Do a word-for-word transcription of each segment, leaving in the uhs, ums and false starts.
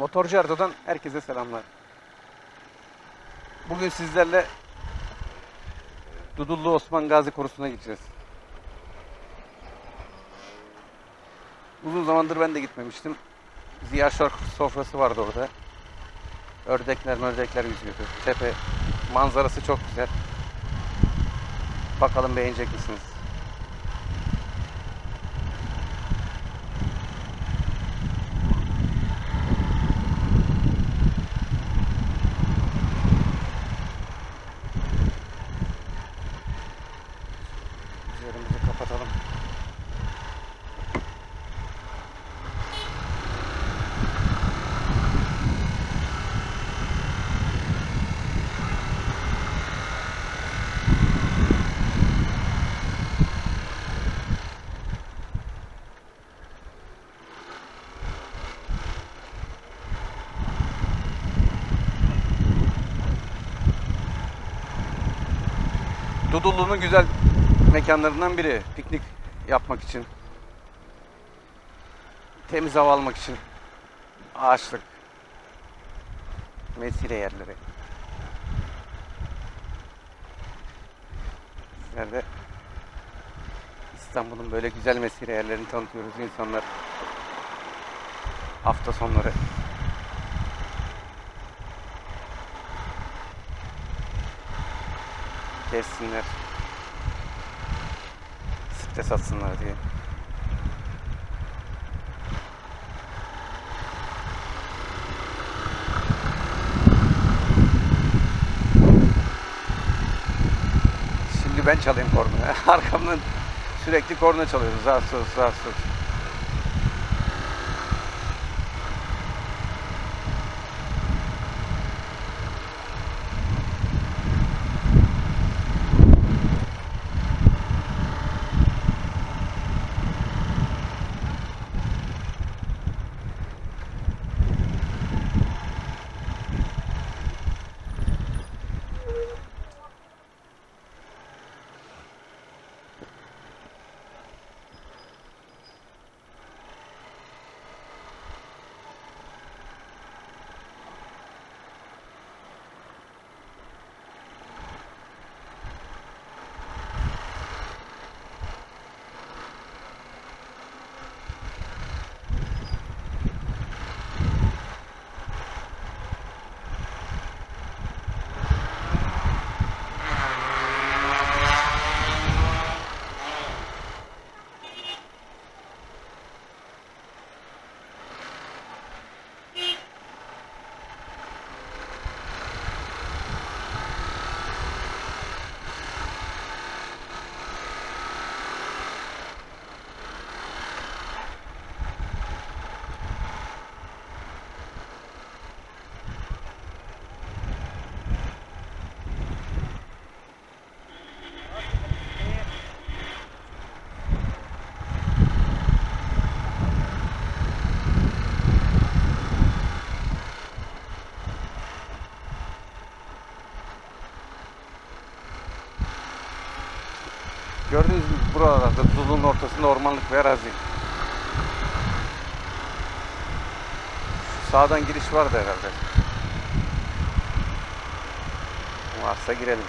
Motorcu Ardo'dan herkese selamlar. Bugün sizlerle Dudullu Osman Gazi Korusu'na gideceğiz. Uzun zamandır ben de gitmemiştim. Ziya Şark sofrası vardı orada. Ördekler mördekler yüzüyordu. Tepe manzarası çok güzel. Bakalım beğenecek misiniz? Üzerimizi kapatalım. Dudullu'nun güzel mekanlarından biri. Piknik yapmak için. Temiz hava almak için. Ağaçlık. Mesire yerleri. Bizler İstanbul'un böyle güzel mesire yerlerini tanıtıyoruz insanlar. Hafta sonları. Gezsinler. Stres atsınlar diye. Şimdi ben çalayım korna. Arkamdan sürekli korna çalıyoruz. Zar sus, zar sus. Gördüğünüz gibi buralarda Dudullu'nun ortasında ormanlık ve arazi. Sağdan giriş vardı herhalde. Varsa girelim.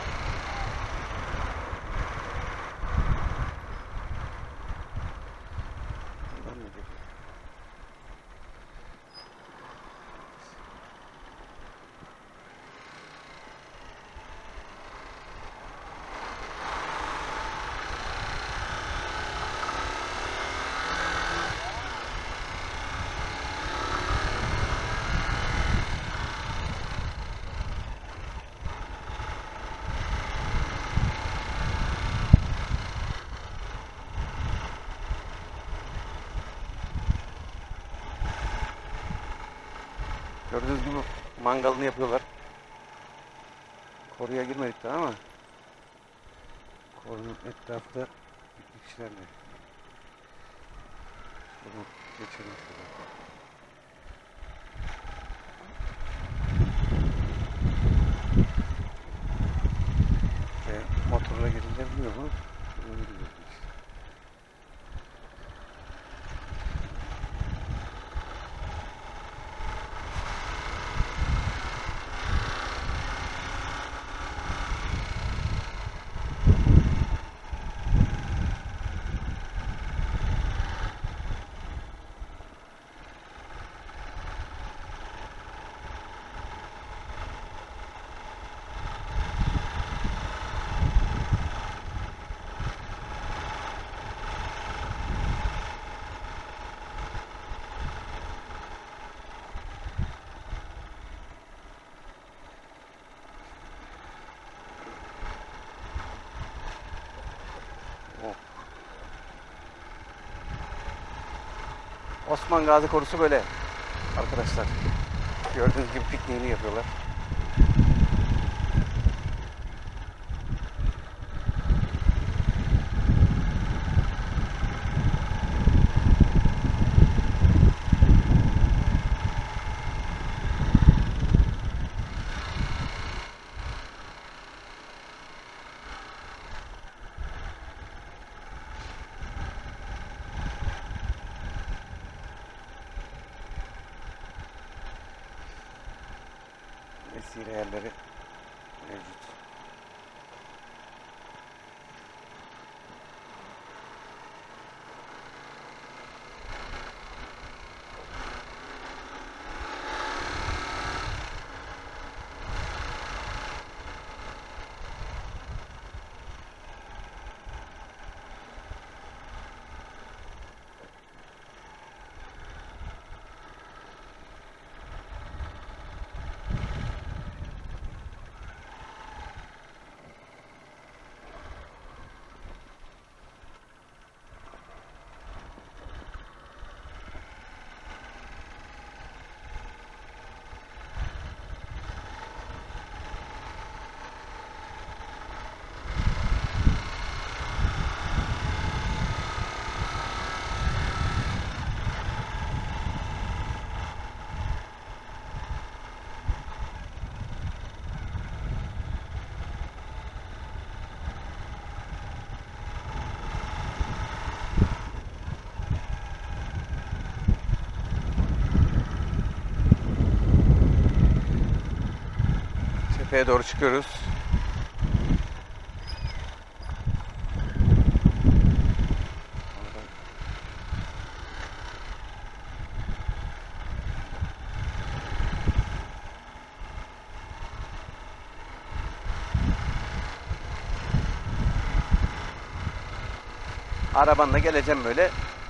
Gördüğünüz gibi mangalını yapıyorlar. Koruya girmedik daha ama korunun etrafı da kişilerle. Bunu geçelim şurada. Ve motorla gelince biliyor mu? Bunu biliyoruz işte. Osman Gazi Korusu böyle arkadaşlar. Gördüğünüz gibi pikniğini yapıyorlar. Mesire yerleri mevcut. Tepeye doğru çıkıyoruz. Arabanla geleceğim böyle.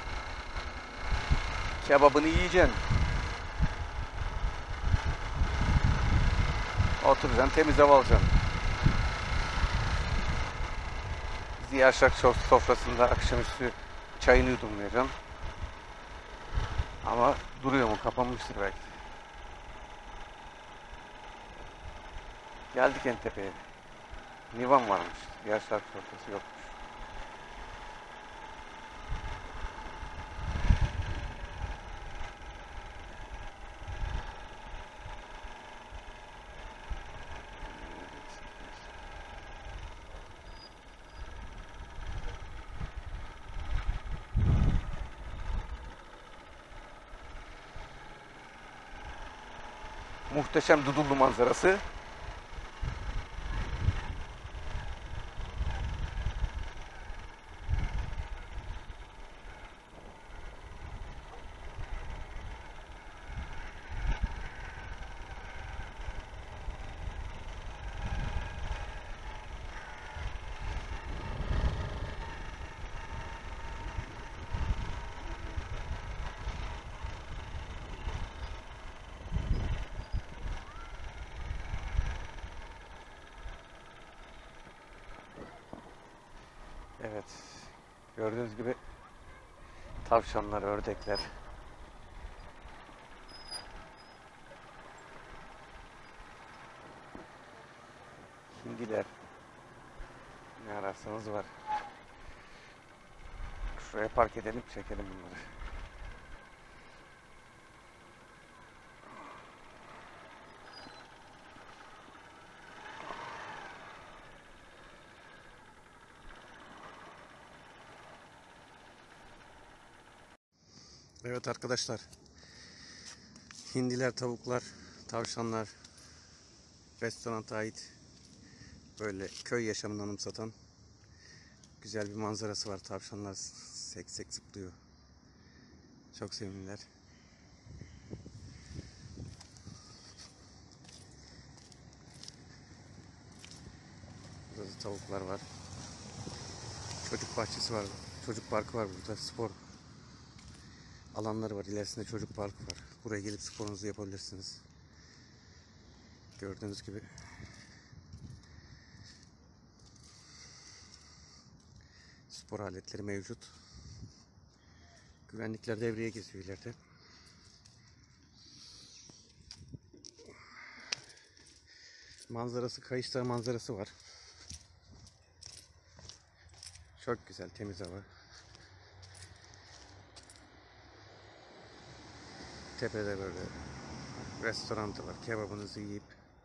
Kebabını yiyeceksin. Oturacaksın, temiz hava alacaksın. Ziya Şark sofrasında akşamüstü çayını yudumlayacaksın. Ama duruyor mu? Kapanmıştır belki. Geldik en tepeye. Nivan varmış. Ziya Şark sofrası yokmuş. Muhteşem Dudullu manzarası. Evet. Gördüğünüz gibi tavşanlar, ördekler. Hindiler. Ne ararsanız var. Şuraya park edelim, çekelim bunları. Evet arkadaşlar. Hindiler, tavuklar, tavşanlar, restorana ait böyle köy yaşamını anımsatan güzel bir manzarası var. Tavşanlar sek sek zıplıyor. Çok sevimliler. Burada da tavuklar var. Çocuk bahçesi var. Çocuk parkı var burada. Spor alanları var. İlerisinde çocuk parkı var. Buraya gelip sporunuzu yapabilirsiniz. Gördüğünüz gibi spor aletleri mevcut. Güvenlikler devreye geziyor ileride. Manzarası, Kayış Dağı manzarası var. Çok güzel, temiz hava. Tepede böyle restoran var. Kebabınızı yiyip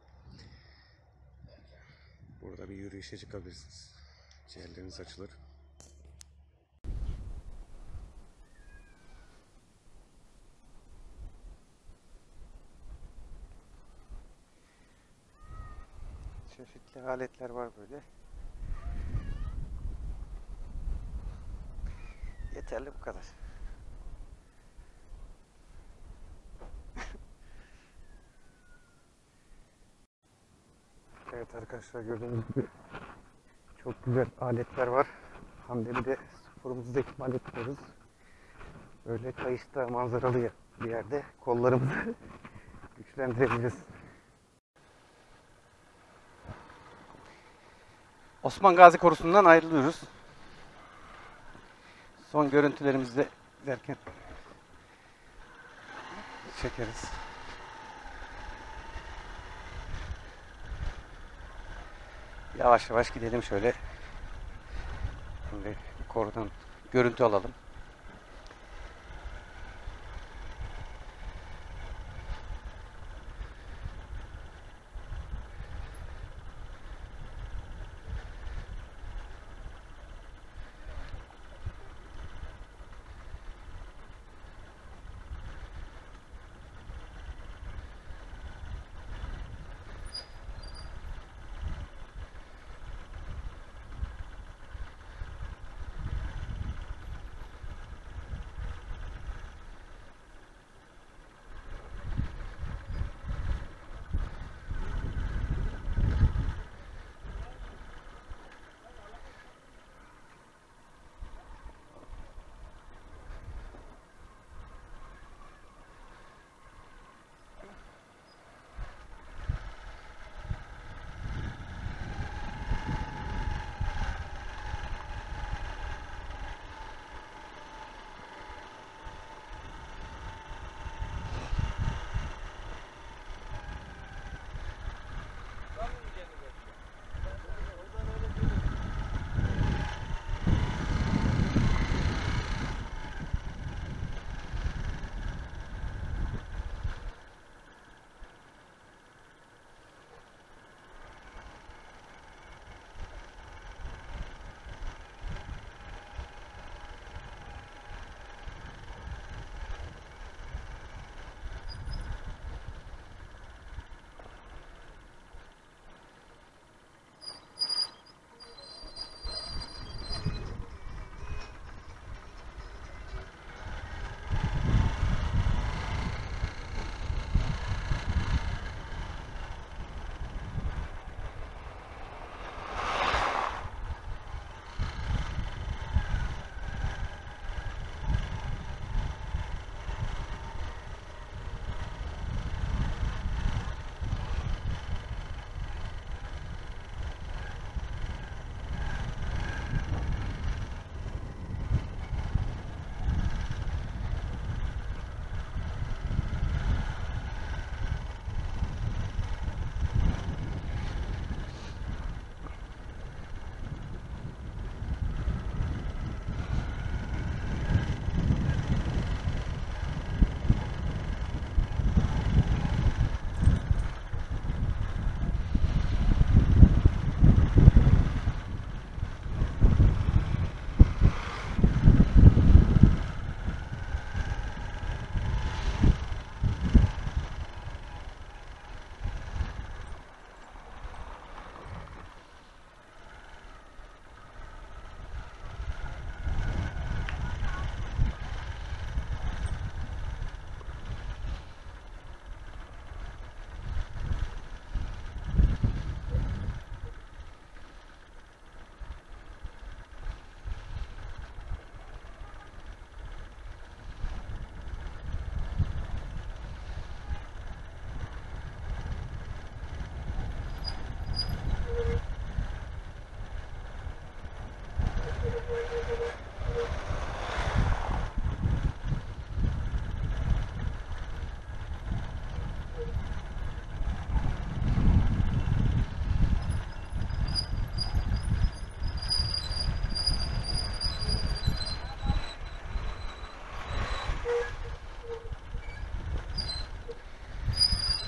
burada bir yürüyüşe çıkabilirsiniz. Ciğerleriniz açılır. Çeşitli aletler var böyle. Yeterli bu kadar. Evet arkadaşlar, gördüğünüz gibi çok güzel aletler var. Hamdi bir de sporumuzu ikmal ediyoruz. Böyle Kayış Dağı manzaralı bir yerde kollarımızı güçlendirebiliriz. Osman Gazi Korusu'ndan ayrılıyoruz. Son görüntülerimizi de derken çekeriz. Yavaş yavaş gidelim şöyle. Şimdi korudan görüntü alalım.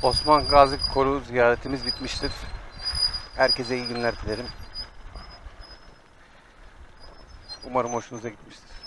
Osman Gazi Koru ziyaretimiz bitmiştir. Herkese iyi günler dilerim. Umarım hoşunuza gitmiştir.